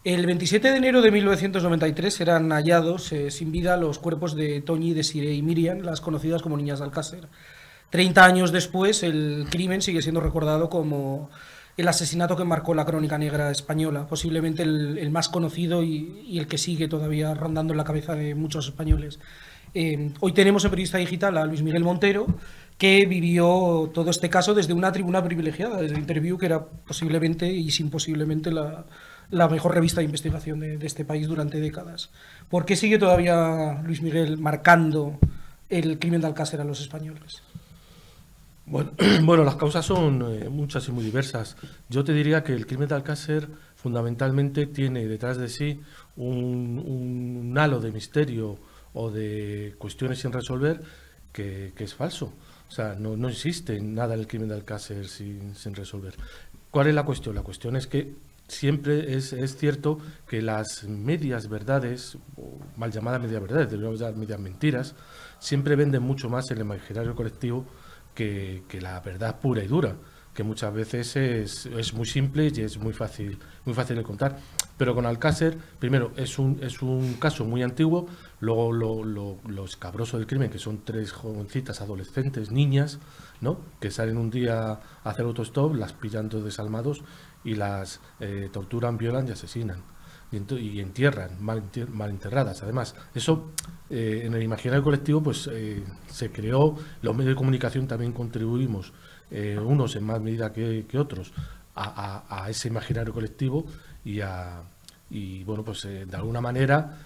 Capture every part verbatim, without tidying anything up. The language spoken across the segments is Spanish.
El veintisiete de enero de mil novecientos noventa y tres eran hallados eh, sin vida los cuerpos de Toñi, Desiree y Miriam, las conocidas como niñas de Alcácer. Treinta años después, el crimen sigue siendo recordado como el asesinato que marcó la crónica negra española, posiblemente el, el más conocido y, y el que sigue todavía rondando en la cabeza de muchos españoles. Eh, hoy tenemos en Periodista Digital a Luis Miguel Montero, que vivió todo este caso desde una tribuna privilegiada, desde Interview, que era posiblemente y sin posiblemente la, la mejor revista de investigación de, de este país durante décadas. ¿Por qué sigue todavía Luis Miguel marcando el crimen de Alcácer a los españoles? Bueno, bueno, las causas son eh, muchas y muy diversas. Yo te diría que el crimen de Alcácer fundamentalmente tiene detrás de sí un, un halo de misterio o de cuestiones sin resolver que, que es falso. O sea, no, no existe nada en el crimen de Alcácer sin, sin resolver. ¿Cuál es la cuestión? La cuestión es que siempre es, es cierto que las medias verdades, o mal llamadas medias verdades, deberíamos llamar medias mentiras, siempre venden mucho más en el imaginario colectivo Que, que la verdad pura y dura, que muchas veces es, es muy simple y es muy fácil, muy fácil de contar. Pero con Alcácer, primero, es un, es un caso muy antiguo, luego lo, lo, lo escabroso del crimen, que son tres jovencitas, adolescentes, niñas, ¿no?, que salen un día a hacer autostop, las pillan todos desalmados y las eh, torturan, violan y asesinan. Y entierran, mal, mal enterradas. Además, eso eh, en el imaginario colectivo pues eh, se creó, los medios de comunicación también contribuimos, eh, unos en más medida que, que otros, a, a, a ese imaginario colectivo y, a, y bueno, pues eh, de alguna manera,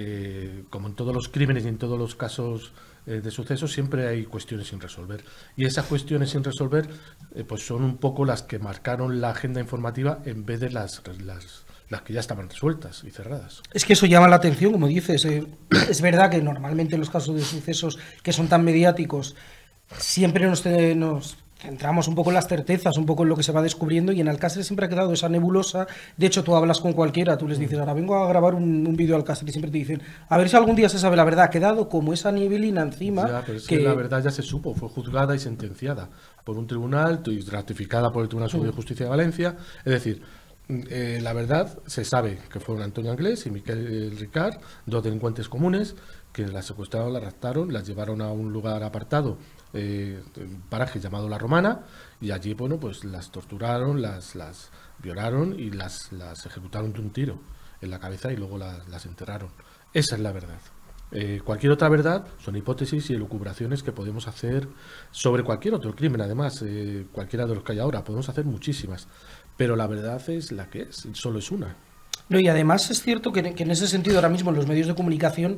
eh, como en todos los crímenes y en todos los casos eh, de sucesos, siempre hay cuestiones sin resolver. Y esas cuestiones sin resolver eh, pues son un poco las que marcaron la agenda informativa en vez de las... las las que ya estaban resueltas y cerradas. Es que eso llama la atención, como dices. Eh, es verdad que normalmente en los casos de sucesos que son tan mediáticos siempre nos, te, nos centramos un poco en las certezas, un poco en lo que se va descubriendo, y en Alcácer siempre ha quedado esa nebulosa. De hecho, tú hablas con cualquiera, tú les dices, ahora vengo a grabar un, un vídeo de Alcácer, y siempre te dicen, a ver si algún día se sabe la verdad. Ha quedado como esa niebelina encima. Ya, pero es que... que la verdad ya se supo, fue juzgada y sentenciada por un tribunal y ratificada por el Tribunal Superior de Justicia de Valencia. Es decir, Eh, la verdad, se sabe que fueron Antonio Anglés y Miquel Ricard, dos delincuentes comunes, que las secuestraron, las raptaron, las llevaron a un lugar apartado, eh, un paraje llamado La Romana, y allí, bueno, pues las torturaron, las, las violaron y las, las ejecutaron de un tiro en la cabeza y luego las, las enterraron. Esa es la verdad. Eh, cualquier otra verdad son hipótesis y elucubraciones que podemos hacer sobre cualquier otro crimen. Además, eh, cualquiera de los que hay ahora, podemos hacer muchísimas, pero la verdad es la que es, solo es una. No, y además es cierto que, que en ese sentido ahora mismo en los medios de comunicación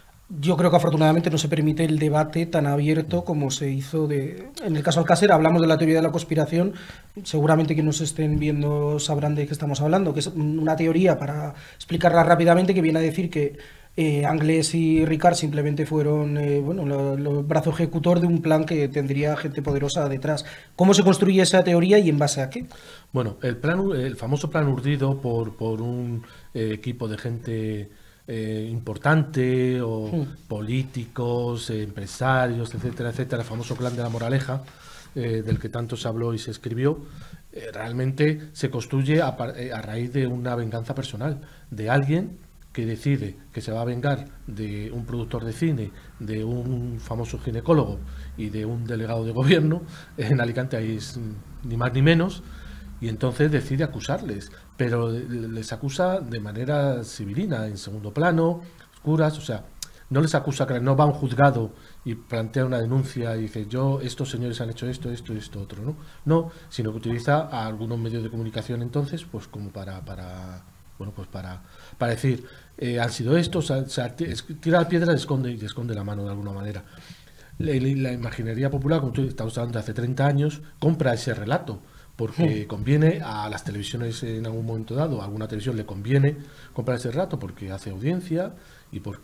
yo creo que afortunadamente no se permite el debate tan abierto como se hizo de... En el caso Alcácer hablamos de la teoría de la conspiración, seguramente que nos estén viendo sabrán de qué estamos hablando, que es una teoría, para explicarla rápidamente, que viene a decir que Eh, Anglés y Ricard simplemente fueron eh, bueno, el brazo ejecutor de un plan que tendría gente poderosa detrás. ¿Cómo se construye esa teoría y en base a qué? Bueno, el plan, el famoso plan urdido por, por un eh, equipo de gente eh, importante, o sí, políticos, eh, empresarios, etcétera, etcétera, el famoso clan de la Moraleja, eh, del que tanto se habló y se escribió, eh, realmente se construye a, a raíz de una venganza personal, de alguien que decide que se va a vengar de un productor de cine, de un famoso ginecólogo y de un delegado de gobierno. En Alicante ahí es ni más ni menos, y entonces decide acusarles, pero les acusa de manera civilina, en segundo plano, oscuras, o sea, no les acusa, no va a un juzgado y plantea una denuncia y dice, yo, estos señores han hecho esto, esto y esto otro, ¿no? No, sino que utiliza a algunos medios de comunicación entonces, pues como para... para bueno, pues para, para decir, eh, han sido estos, o sea, tira la piedra y esconde, y esconde la mano de alguna manera. La, la imaginería popular, como tú estás hablando de hace treinta años, compra ese relato, porque conviene a las televisiones en algún momento dado, a alguna televisión le conviene comprar ese relato porque hace audiencia y porque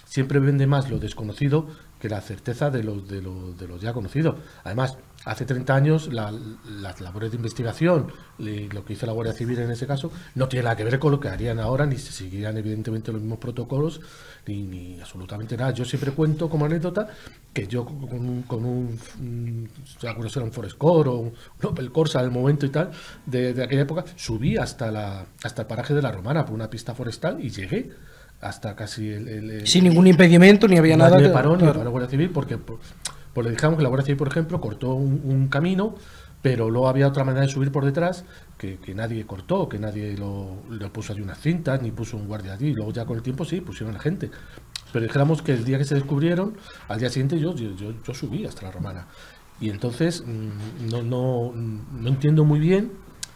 siempre vende más lo desconocido que la certeza de lo, de lo, de lo ya conocido. Además, hace treinta años la, las labores de investigación, lo que hizo la Guardia Civil en ese caso, no tiene nada que ver con lo que harían ahora, ni se seguirían evidentemente los mismos protocolos, ni, ni absolutamente nada. Yo siempre cuento como anécdota que yo con un, con un, un o sea, un Forest Core o un Opel Corsa del momento y tal, de, de aquella época, subí hasta, la, hasta el paraje de la Romana por una pista forestal y llegué hasta casi el... el, el sin ningún impedimento, ni había nada... Ni que, paró, claro. ni paró la Guardia Civil, porque... Por, Pues le dijimos que la Guardia Civil, por ejemplo, cortó un, un camino, pero luego había otra manera de subir por detrás que, que nadie cortó, que nadie lo, lo puso allí unas cintas, ni puso un guardia allí. Luego ya con el tiempo sí, pusieron a gente. Pero dijéramos que el día que se descubrieron, al día siguiente yo, yo, yo, yo subí hasta la Romana. Y entonces no, no, no entiendo muy bien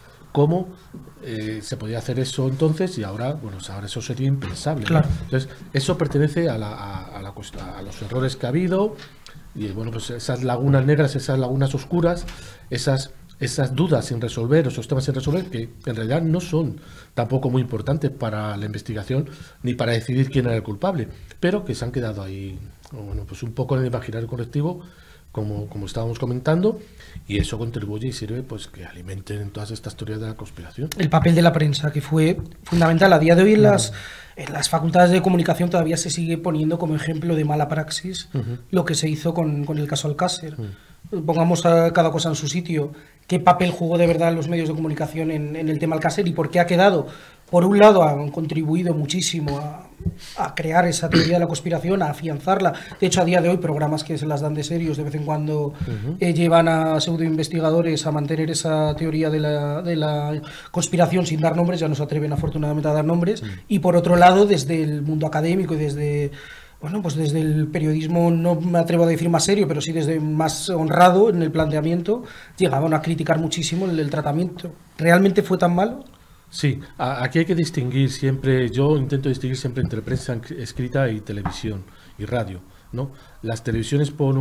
cómo eh, se podía hacer eso entonces y ahora, bueno, ahora eso sería impensable. Claro. ¿No? Entonces, eso pertenece a, la, a, a, la, a los errores que ha habido. Y bueno, pues esas lagunas negras, esas lagunas oscuras, esas, esas dudas sin resolver, esos temas sin resolver, que en realidad no son tampoco muy importantes para la investigación ni para decidir quién era el culpable, pero que se han quedado ahí, bueno, pues un poco en el imaginario colectivo, como, como estábamos comentando, y eso contribuye y sirve pues que alimenten todas estas teorías de la conspiración. El papel de la prensa, que fue fundamental. A día de hoy en las, en las facultades de comunicación todavía se sigue poniendo como ejemplo de mala praxis uh-huh. lo que se hizo con, con el caso Alcácer. Uh-huh. Pongamos a cada cosa en su sitio. ¿Qué papel jugó de verdad los medios de comunicación en, en el tema Alcácer y por qué ha quedado? Por un lado, han contribuido muchísimo a, a crear esa teoría de la conspiración, a afianzarla. De hecho, a día de hoy, programas que se las dan de serios de vez en cuando uh-huh. eh, llevan a pseudoinvestigadores a mantener esa teoría de la, de la conspiración sin dar nombres, ya no se atreven afortunadamente a dar nombres. Uh-huh. Y por otro lado, desde el mundo académico y desde... Bueno, pues desde el periodismo, no me atrevo a decir más serio, pero sí desde más honrado en el planteamiento, llegaban a criticar muchísimo el, el tratamiento. ¿Realmente fue tan malo? Sí, aquí hay que distinguir siempre, yo intento distinguir siempre entre prensa escrita y televisión y radio, ¿no? Las televisiones por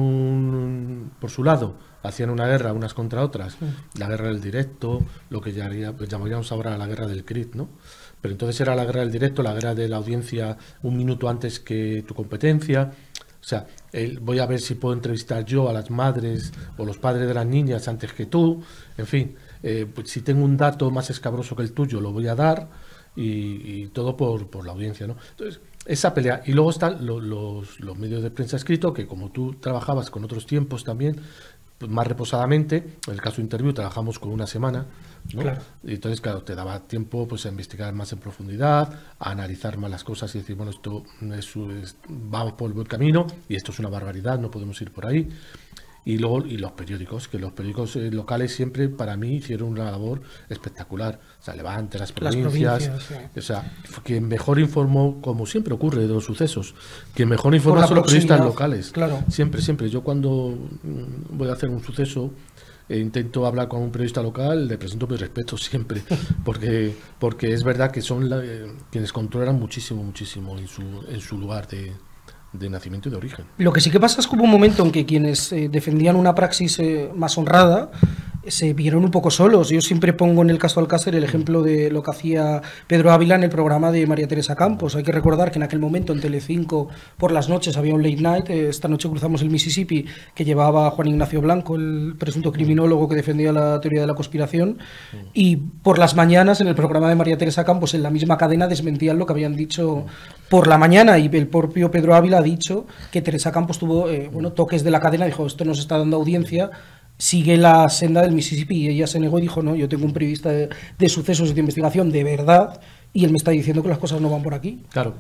un por su lado hacían una guerra unas contra otras, la guerra del directo, lo que llamaríamos ahora la guerra del crit, ¿no? Pero entonces era la guerra del directo, la guerra de la audiencia un minuto antes que tu competencia. O sea, el, voy a ver si puedo entrevistar yo a las madres o los padres de las niñas antes que tú. En fin, eh, pues si tengo un dato más escabroso que el tuyo, lo voy a dar y, y todo por, por la audiencia, ¿no? Entonces, esa pelea. Y luego están lo, los, los medios de prensa escrito, que como tú trabajabas con otros tiempos también, pues más reposadamente, en el caso de Interview trabajamos con una semana, ¿no? Claro. Y entonces, claro, te daba tiempo pues a investigar más en profundidad, a analizar más las cosas y decir, bueno, esto es, es, vamos por el buen camino y esto es una barbaridad, no podemos ir por ahí. Y luego y los periódicos, que los periódicos eh, locales siempre para mí hicieron una labor espectacular. O sea, Levante, las provincias, las provincias sí. O sea, quien mejor informó, como siempre ocurre de los sucesos, quien mejor informa son los periodistas locales. Claro. Siempre, siempre. Yo cuando voy a hacer un suceso, eh, intento hablar con un periodista local, le presento mi respeto siempre, porque porque es verdad que son la, eh, quienes controlan muchísimo, muchísimo en su, en su lugar de... de nacimiento y de origen. Lo que sí que pasa es que hubo un momento en que quienes eh, defendían una praxis eh, más honrada se vieron un poco solos. Yo siempre pongo en el caso Alcácer el ejemplo de lo que hacía Pedro Ávila en el programa de María Teresa Campos. Hay que recordar que en aquel momento en Telecinco por las noches había un late night, eh, esta noche cruzamos el Mississippi, que llevaba a Juan Ignacio Blanco, el presunto criminólogo que defendía la teoría de la conspiración, y por las mañanas en el programa de María Teresa Campos en la misma cadena desmentían lo que habían dicho por la mañana, y el propio Pedro Ávila ha dicho que Teresa Campos tuvo eh, bueno, toques de la cadena, dijo, esto nos está dando audiencia, sigue la senda del Mississippi, y ella se negó y dijo, no, yo tengo un periodista de, de sucesos y de investigación de verdad y él me está diciendo que las cosas no van por aquí. Claro,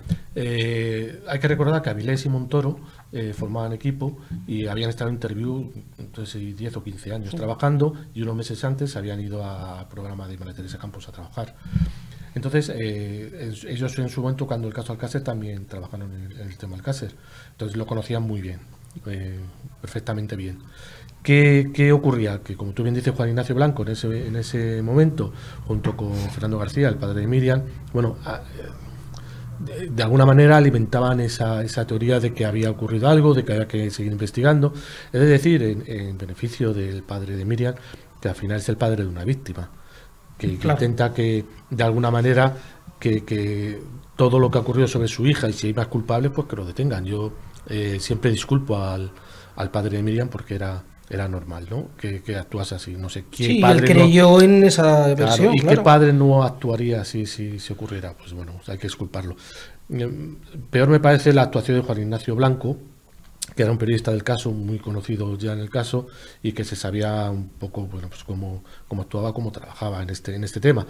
eh, hay que recordar que Avilés y Montoro eh, formaban equipo y habían estado en Interview entonces diez o quince años sí. trabajando, y unos meses antes habían ido al programa de María Teresa Campos a trabajar. Entonces, eh, ellos en su momento, cuando el caso Alcácer, también trabajaron en el, en el tema Alcácer, entonces lo conocían muy bien, eh, perfectamente bien. ¿Qué, ¿Qué ocurría? Que como tú bien dices, Juan Ignacio Blanco en ese, en ese momento, junto con Fernando García, el padre de Miriam, bueno, a, de, de alguna manera alimentaban esa, esa teoría de que había ocurrido algo, de que había que seguir investigando. Es decir, en, en beneficio del padre de Miriam, que al final es el padre de una víctima, que, que claro. intenta que de alguna manera que, que todo lo que ha ocurrido sobre su hija, y si hay más culpables, pues que lo detengan. Yo eh, siempre disculpo al, al padre de Miriam porque era era normal, ¿no? Que, que actuase así. No sé qué sí, padre él creyó no, en esa claro, versión. y claro. qué padre no actuaría así si, si ocurriera. Pues bueno, hay que disculparlo. Peor me parece la actuación de Juan Ignacio Blanco, que era un periodista del caso, muy conocido ya en el caso, y que se sabía un poco, bueno, pues cómo, cómo actuaba, cómo trabajaba en este, en este tema.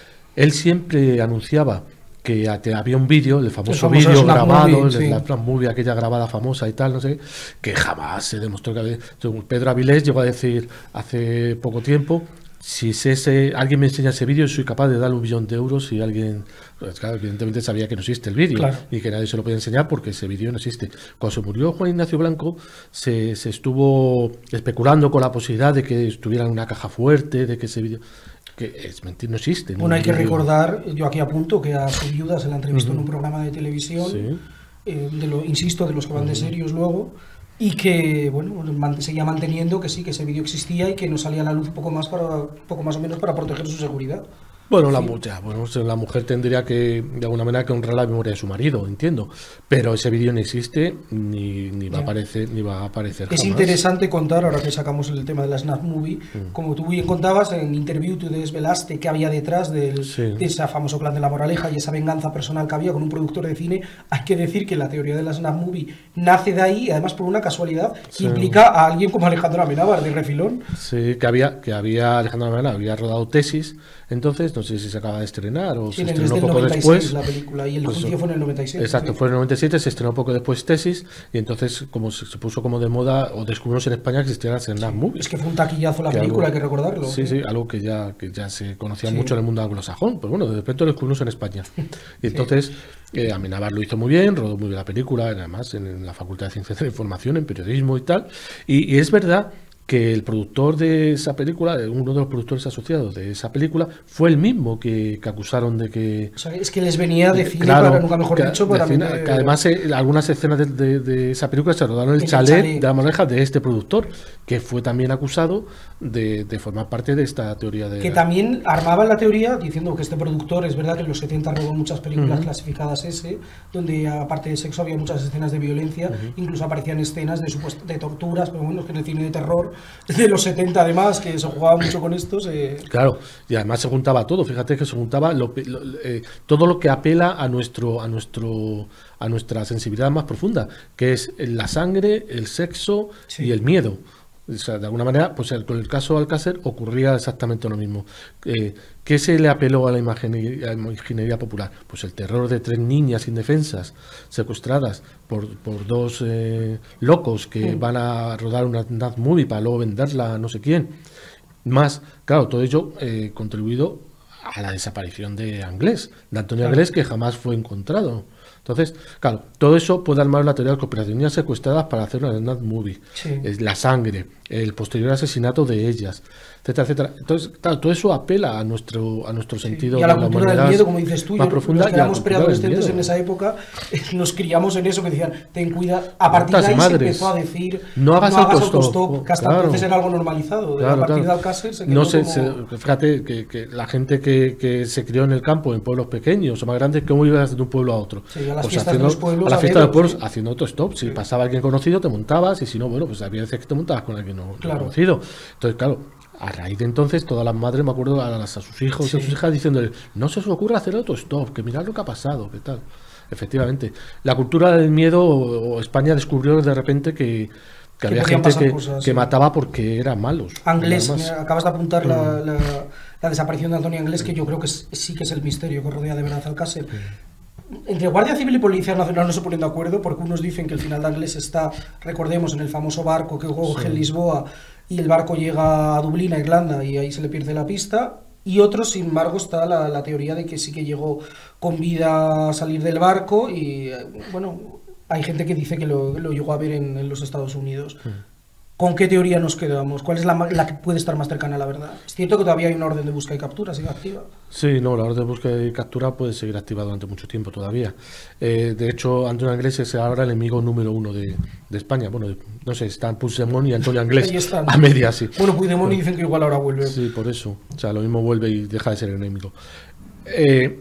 Él siempre anunciaba que había un vídeo, el famoso, famoso vídeo grabado, movie, sí. la Snap Movie, aquella grabada famosa y tal, no sé, que jamás se demostró que había... Pedro Avilés llegó a decir hace poco tiempo, si ese, alguien me enseña ese vídeo, soy capaz de darle un billón de euros y alguien... Pues claro, evidentemente sabía que no existe el vídeo, claro, y que nadie se lo podía enseñar porque ese vídeo no existe. Cuando se murió Juan Ignacio Blanco, se, se estuvo especulando con la posibilidad de que estuviera en una caja fuerte, de que ese vídeo... que es mentir, no existe. Bueno, hay que recordar, yo aquí apunto que a su viuda se la entrevistó uh-huh. en un programa de televisión, sí. eh, de lo, insisto, de los que van uh-huh. de serios luego, y que, bueno, seguía manteniendo que sí, que ese vídeo existía y que no salía a la luz poco más, para, poco más o menos para proteger su seguridad. Bueno, la, ya, bueno, la mujer tendría que, de alguna manera, que honrar la memoria de su marido, entiendo. Pero ese vídeo no existe ni, ni, va, a aparecer, ni va a aparecer Es jamás. Interesante contar, ahora que sacamos el tema de la Snap Movie, mm. como tú bien contabas, en Interview tú desvelaste qué había detrás del, sí. de ese famoso clan de la moraleja y esa venganza personal que había con un productor de cine. Hay que decir que la teoría de la Snap Movie nace de ahí, y además por una casualidad, sí. implica a alguien como Alejandro Amenábar, de refilón. Sí, que había, que había Alejandro Amenábar había rodado Tesis, entonces no sé si se acaba de estrenar o sí, se estrenó poco noventa y seis, después. La película, y el pues, juicio fue en el noventa y siete. Exacto, sí. fue en el noventa y siete, se estrenó poco después Tesis, y entonces como se, se puso como de moda, o descubrimos en España que existía la Snap sí. Movie. Es que fue un taquillazo la que película, algo, hay que recordarlo. Sí, sí, sí, algo que ya, que ya se conocía sí. mucho en el mundo anglosajón, pues bueno, de repente lo descubrimos en España. Y entonces sí. eh, Amenábar lo hizo muy bien, rodó muy bien la película, además en, en la Facultad de Ciencias de la Información, en periodismo y tal, y, y es verdad que el productor de esa película, uno de los productores asociados de esa película, fue el mismo que, que acusaron de que... O sea, es que les venía de cine, claro, para, nunca mejor que, dicho, para... Cine, mí, que además eh, algunas escenas de, de, de esa película se rodaron en el chalet, chalet de la moraleja de este productor, que fue también acusado de, de formar parte de esta teoría de... Que también armaban la teoría diciendo que este productor, es verdad que en los setenta rodó muchas películas uh-huh. clasificadas S, donde aparte de sexo había muchas escenas de violencia, uh-huh. incluso aparecían escenas de, supuest- de torturas, pero bueno, es que en el cine de terror de los setenta además, que se jugaba mucho con estos. Eh... Claro, y además se juntaba todo, fíjate que se juntaba lo, lo, eh, todo lo que apela a nuestro, a nuestro, a nuestra sensibilidad más profunda, que es la sangre, el sexo sí. y el miedo. O sea, de alguna manera, pues con el caso Alcácer ocurría exactamente lo mismo. Eh, ¿Qué se le apeló a la imaginería, a la imaginería popular? Pues el terror de tres niñas indefensas secuestradas por, por dos eh, locos que sí. van a rodar una Snap Movie para luego venderla a no sé quién. Más, claro, todo ello eh, contribuido a la desaparición de Anglés, de Antonio claro. Anglés, que jamás fue encontrado. Entonces, claro, todo eso puede armar la teoría de cooperaciones secuestradas para hacer una Snap Movie. Sí. Es la sangre, el posterior asesinato de ellas, etcétera, etcétera. Entonces, claro, todo eso apela a nuestro a nuestro sentido sí. y a la, la cultura del miedo, como dices tú. Más profunda, nos quedamos preadolescentes en esa época, nos criamos en eso, que decían, ten cuidado. A partir de ahí se empezó a decir, no hagas, no hagas autostop, autostop, que hasta claro. entonces era algo normalizado. Claro, a partir claro. de Alcácer se quedó no sé, como... se, fíjate que, que la gente que, que se crió en el campo, en pueblos pequeños o más grandes, ¿cómo ibas de un pueblo a otro? Sí, a las pues fiestas haciendo, de los pueblos. A la fiesta de los pueblos, sí. haciendo autostop. Si sí. pasaba alguien conocido, te montabas, y si no, bueno, pues había veces que te montabas con alguien no, claro. no conocido. Entonces, claro, a raíz de entonces, todas las madres, me acuerdo, a, las, a sus hijos sí. y a sus hijas diciéndole, no se os ocurra hacer autostop, que mirad lo que ha pasado, qué tal. Efectivamente, la cultura del miedo, o España descubrió de repente que, que había gente que, cosas, que sí. mataba porque eran malos. Anglés, mira, acabas de apuntar mm. la, la, la desaparición de Antonio Anglés, que yo creo que es, sí que es el misterio que rodea de verdad Alcácer. Mm. Entre Guardia Civil y Policía Nacional no se ponen de acuerdo, porque unos dicen que el final de Anglés está, recordemos, en el famoso barco que coge en sí. Lisboa, y el barco llega a Dublín, a Irlanda, y ahí se le pierde la pista. Y otros, sin embargo, está la, la teoría de que sí que llegó con vida a salir del barco, y bueno, hay gente que dice que lo, lo llegó a ver en, en los Estados Unidos. Sí. ¿Con qué teoría nos quedamos? ¿Cuál es la, la que puede estar más cercana a la verdad? Es cierto que todavía hay una orden de búsqueda y captura, ¿sigue activa? Sí, no, la orden de búsqueda y captura puede seguir activa durante mucho tiempo todavía. Eh, de hecho, Antonio Anglés es ahora el enemigo número uno de, de España. Bueno, no sé, están Puigdemont y Antonio Anglés a media, sí. Bueno, Puigdemont dicen que igual ahora vuelve. Sí, por eso. O sea, lo mismo vuelve y deja de ser enemigo. Eh,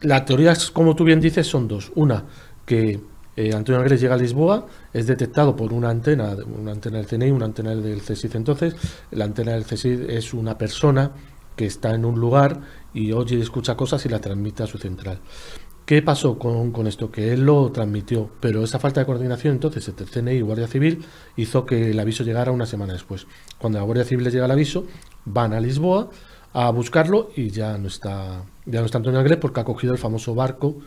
la teoría, es, como tú bien dices, son dos. Una, que eh, Antonio Anglés llega a Lisboa, es detectado por una antena, una antena del C N I, una antena del C S I C. Entonces, la antena del C S I C es una persona que está en un lugar y oye y escucha cosas y la transmite a su central. ¿Qué pasó con, con esto? Que él lo transmitió, pero esa falta de coordinación entonces entre C N I y Guardia Civil hizo que el aviso llegara una semana después. Cuando la Guardia Civil les llega el aviso, van a Lisboa a buscarlo y ya no está, ya no está Antonio Anglés, porque ha cogido el famoso barco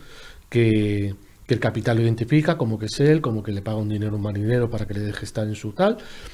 que, que el capitán lo identifica como que es él, como que le paga un dinero a un marinero para que le deje estar en su tal,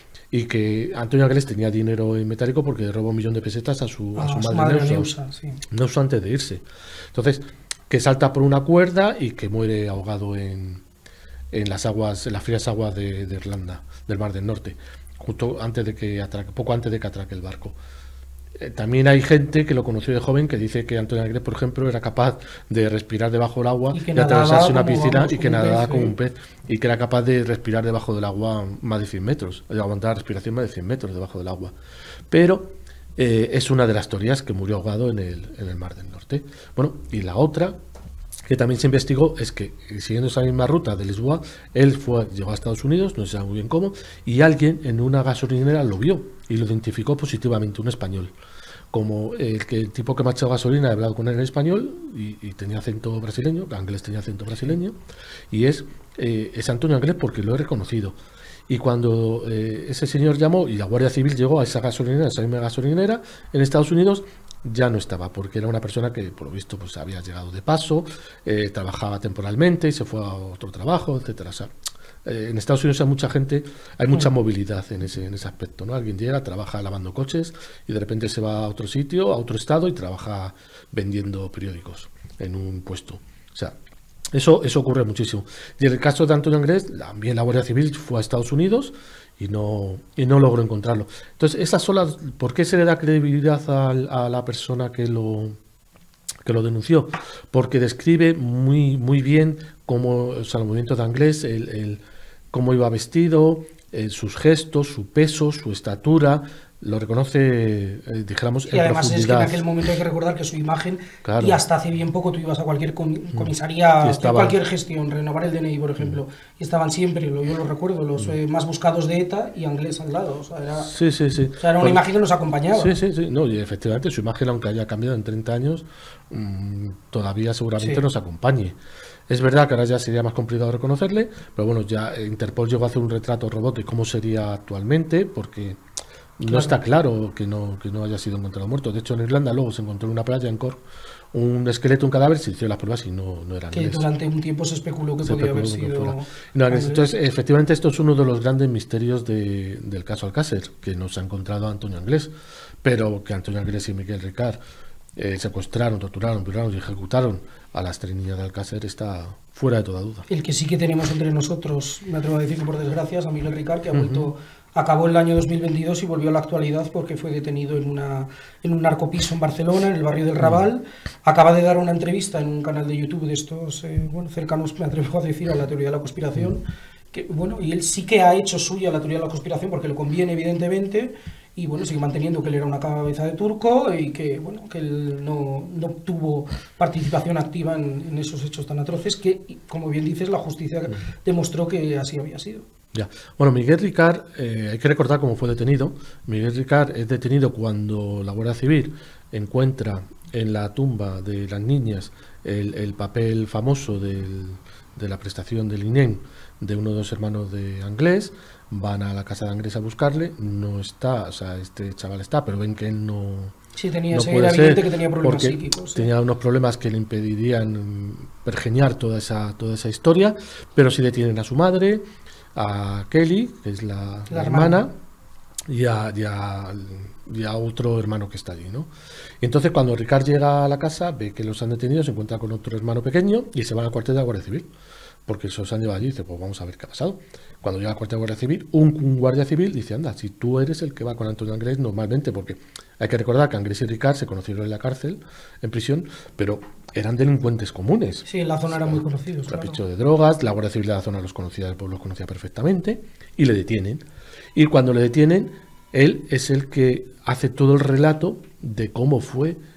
y que Antonio Anglés tenía dinero en metálico porque le robó un millón de pesetas a su, a Ah, su su madre, madre Neusa, Neusa, sí. Neusa antes de irse. Entonces, que salta por una cuerda y que muere ahogado en, en las aguas, en las frías aguas de, de Irlanda, del Mar del Norte, justo antes de que atraque, poco antes de que atraque el barco. Eh, también hay gente que lo conoció de joven que dice que Antonio Anglés, por ejemplo, era capaz de respirar debajo del agua Y que y atravesarse una nadaba como, piscina vamos, y que como un nadaba pez, como ¿eh? un pez, y que era capaz de respirar debajo del agua más de cien metros, de aguantar la respiración más de cien metros debajo del agua. Pero eh, es una de las teorías que murió ahogado en el, en el Mar del Norte. Bueno, y la otra que también se investigó es que, siguiendo esa misma ruta de Lisboa, él fue, llegó a Estados Unidos, no se sabe muy bien cómo, y alguien en una gasolinera lo vio y lo identificó positivamente, un español. Como el, que el tipo que me ha echado gasolina ha hablado con él en español y, y tenía acento brasileño, Anglés tenía acento brasileño, y es, eh, es Antonio Anglés porque lo he reconocido. Y cuando eh, ese señor llamó y la Guardia Civil llegó a esa gasolinera, esa misma gasolinera en Estados Unidos, ya no estaba, porque era una persona que por lo visto pues había llegado de paso, eh, trabajaba temporalmente y se fue a otro trabajo, etcétera. O sea, eh, en Estados Unidos hay mucha gente, hay mucha movilidad en ese, en ese aspecto, ¿no? Alguien llega, trabaja lavando coches y de repente se va a otro sitio, a otro estado y trabaja vendiendo periódicos en un puesto. O sea, eso, eso ocurre muchísimo. Y en el caso de Antonio Anglés, también la Guardia Civil fue a Estados Unidos y no, y no logró encontrarlo. Entonces, esas son las, ¿por qué se le da credibilidad a, a la persona que lo, que lo denunció? Porque describe muy, muy bien cómo, o sea, el movimiento de Anglés, el, el, cómo iba vestido, eh, sus gestos, su peso, su estatura, lo reconoce, eh, dijéramos, y en además profundidad. Es que en aquel momento hay que recordar que su imagen, claro. Y hasta hace bien poco tú ibas a cualquier comisaría, estaba... cualquier gestión, renovar el D N I, por ejemplo, mm. y estaban siempre, yo lo recuerdo, los mm. eh, más buscados de ETA y Anglés al lado. O sea, era, sí, sí, sí. O sea, era una pues, imagen que nos acompañaba. Sí, sí, sí. No, y efectivamente su imagen, aunque haya cambiado en treinta años, mmm, todavía seguramente sí. nos acompañe. Es verdad que ahora ya sería más complicado reconocerle, pero bueno, ya Interpol llegó a hacer un retrato robot de cómo sería actualmente, porque no claro. está claro que no, que no haya sido encontrado muerto. De hecho, en Irlanda luego se encontró en una playa en Cork un esqueleto, un cadáver, se hicieron las pruebas y no, no era que Anglés. Durante un tiempo se especuló que se podía haber sido... No, entonces, efectivamente, esto es uno de los grandes misterios de, del caso Alcácer, que nos ha encontrado Antonio Anglés, pero que Antonio Anglés y Miguel Ricard eh, secuestraron, torturaron, violaron y ejecutaron a las tres niñas de Alcácer está fuera de toda duda. El que sí que tenemos entre nosotros, me atrevo a decir que por desgracia, es a Miguel Ricard, que ha vuelto... Uh-huh. Acabó el año dos mil veintidós y volvió a la actualidad porque fue detenido en, una, en un narcopiso en Barcelona, en el barrio del Raval. Acaba de dar una entrevista en un canal de YouTube de estos eh, bueno, cercanos, me atrevo a decir, a la teoría de la conspiración. Que, bueno, y él sí que ha hecho suya la teoría de la conspiración porque le conviene, evidentemente, y bueno, sigue manteniendo que él era una cabeza de turco y que, bueno, que él no, no tuvo participación activa en, en esos hechos tan atroces que, como bien dices, la justicia demostró que así había sido. Ya. Bueno, Miguel Ricard, eh, hay que recordar cómo fue detenido. Miguel Ricard es detenido cuando la Guardia Civil encuentra en la tumba de las niñas el, el papel famoso del, de la prestación del I N E M de uno de los hermanos de Anglés. Van a la casa de Anglés a buscarle, no está, o sea, este chaval está, pero ven que él no... Sí, tenía, no sí, puede era ser evidente que tenía problemas psíquicos. Sí. Tenía unos problemas que le impedirían pergeñar toda esa, toda esa historia, pero sí detienen a su madre, a Kelly, que es la, la, la hermana, hermana y, a, y, a, y a otro hermano que está allí, ¿no? Y entonces cuando Ricard llega a la casa, ve que los han detenido, se encuentra con otro hermano pequeño y se van al cuartel de la Guardia Civil, porque se los han llevado allí y dice, pues vamos a ver qué ha pasado. Cuando llega al cuartel de Guardia Civil, un, un guardia civil dice, anda, si tú eres el que va con Antonio Anglés normalmente, porque hay que recordar que Anglés y Ricard se conocieron en la cárcel, en prisión, pero eran delincuentes comunes. Sí, en la zona eran muy conocidos. Trapicho claro. de drogas, la Guardia Civil de la zona los conocía, el pueblo los conocía perfectamente, y le detienen. Y cuando le detienen, él es el que hace todo el relato de cómo fue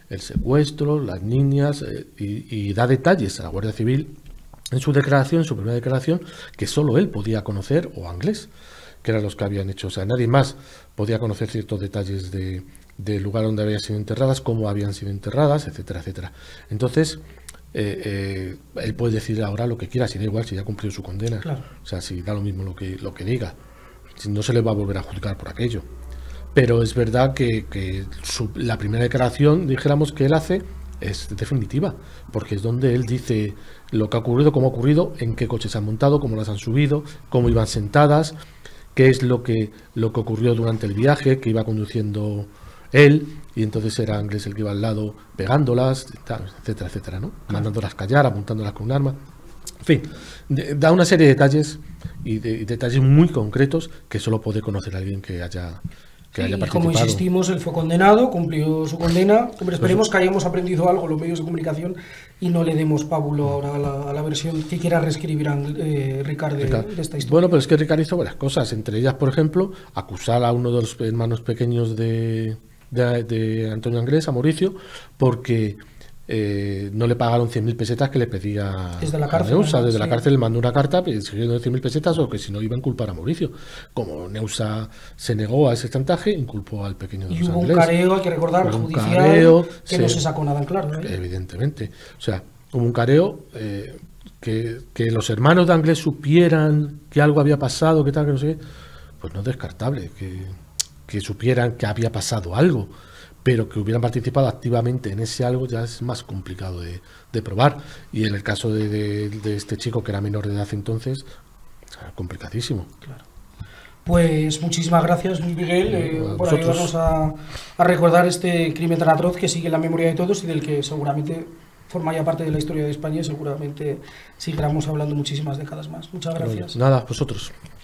el secuestro, las niñas, eh, y, y da detalles a la Guardia Civil en su declaración, en su primera declaración, que solo él podía conocer, o Anglés, que eran los que habían hecho. O sea, nadie más podía conocer ciertos detalles de, del lugar donde habían sido enterradas, cómo habían sido enterradas, etcétera, etcétera. Entonces, eh, eh, él puede decir ahora lo que quiera, si da igual, si ya ha cumplido su condena. Claro. O sea, si da lo mismo lo que, lo que diga. Si no se le va a volver a juzgar por aquello. Pero es verdad que, que su, la primera declaración, dijéramos, que él hace es definitiva, porque es donde él dice lo que ha ocurrido, cómo ha ocurrido, en qué coches han montado, cómo las han subido, cómo iban sentadas, qué es lo que, lo que ocurrió durante el viaje, que iba conduciendo él, y entonces era Anglés el que iba al lado pegándolas, etcétera, etcétera, ¿no? Mandándolas callar, apuntándolas con un arma. En fin, de, da una serie de detalles y de, de detalles muy concretos que solo puede conocer alguien que haya, que haya y participado. como insistimos, él fue condenado, cumplió su condena. Hombre, esperemos que hayamos aprendido algo los medios de comunicación y no le demos pábulo ahora a la, a la versión que quiera reescribir eh, Ricard de, de esta historia. Bueno, pero es que Ricard hizo varias cosas, entre ellas, por ejemplo, acusar a uno de los hermanos pequeños de, de, de Antonio Anglés, a Mauricio, porque eh, no le pagaron cien mil pesetas que le pedía desde la cárcel, a Neusa. Desde sí. la cárcel le mandó una carta exigiendo cien mil pesetas o que si no iba a inculpar a Mauricio. Como Neusa se negó a ese chantaje, inculpó al pequeño de y los hubo Anglés. un careo, hay que recordar, Hubo un judicial, careo, que se, no se sacó nada en claro, ¿eh? Evidentemente. O sea, hubo un careo, eh, que, que los hermanos de Anglés supieran que algo había pasado, que tal, que no sé qué, pues no es descartable, que, que supieran que había pasado algo, pero que hubieran participado activamente en ese algo ya es más complicado de, de probar. Y en el caso de, de, de este chico, que era menor de edad entonces, complicadísimo. Claro. Pues muchísimas gracias, Luis Miguel, eh, a por vosotros. ayudarnos a, a recordar este crimen tan atroz que sigue en la memoria de todos y del que seguramente forma ya parte de la historia de España y seguramente seguiremos hablando muchísimas décadas más. Muchas gracias. Nada, vosotros.